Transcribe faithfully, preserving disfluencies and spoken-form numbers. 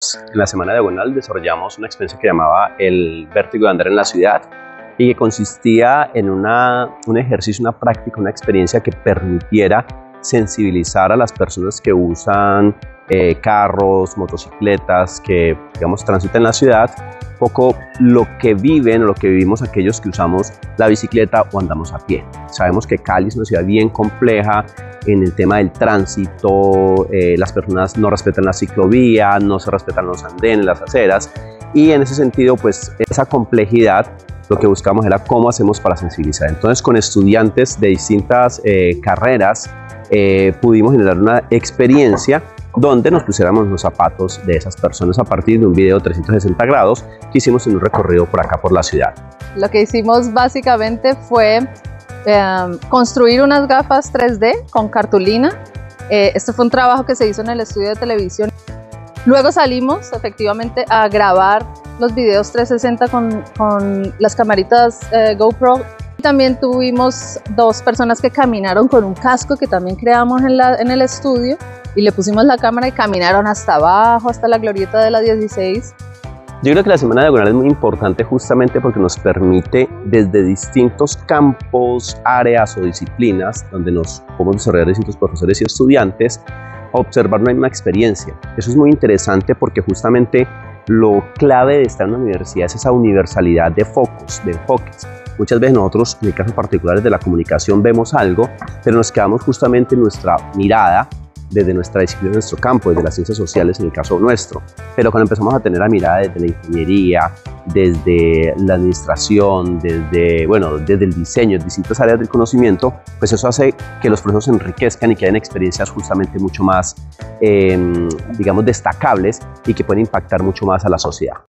días en la Semana Diagonal desarrollamos una experiencia que llamaba el vértigo de andar en la ciudad y que consistía en una, un ejercicio, una práctica, una experiencia que permitiera sensibilizar a las personas que usan eh, carros, motocicletas, que digamos transitan en la ciudad, un poco lo que viven o lo que vivimos aquellos que usamos la bicicleta o andamos a pie. Sabemos que Cali es una ciudad bien compleja en el tema del tránsito, eh, las personas no respetan la ciclovía, no se respetan los andenes, las aceras, y en ese sentido pues esa complejidad lo que buscamos era cómo hacemos para sensibilizar. Entonces con estudiantes de distintas eh, carreras eh, pudimos generar una experiencia donde nos pusiéramos los zapatos de esas personas a partir de un video de trescientos sesenta grados que hicimos en un recorrido por acá por la ciudad. Lo que hicimos básicamente fue eh, construir unas gafas tres D con cartulina. Eh, este fue un trabajo que se hizo en el estudio de televisión. Luego salimos efectivamente a grabar los videos trescientos sesenta con, con las camaritas eh, GoPro. También tuvimos dos personas que caminaron con un casco que también creamos en, la, en el estudio y le pusimos la cámara y caminaron hasta abajo, hasta la glorieta de la dieciséis. Yo creo que la Semana Diagonal es muy importante justamente porque nos permite desde distintos campos, áreas o disciplinas donde nos podemos desarrollar distintos profesores y estudiantes observar una misma experiencia. Eso es muy interesante porque justamente lo clave de estar en una universidad es esa universalidad de focos, de enfoques. Muchas veces nosotros, en el caso particular de la comunicación, vemos algo, pero nos quedamos justamente en nuestra mirada desde nuestra disciplina, nuestro campo, desde las ciencias sociales en el caso nuestro. Pero cuando empezamos a tener la mirada desde la ingeniería, desde la administración, desde, bueno, desde el diseño, distintas áreas del conocimiento, pues eso hace que los procesos se enriquezcan y que hayan experiencias justamente mucho más, eh, digamos, destacables y que pueden impactar mucho más a la sociedad.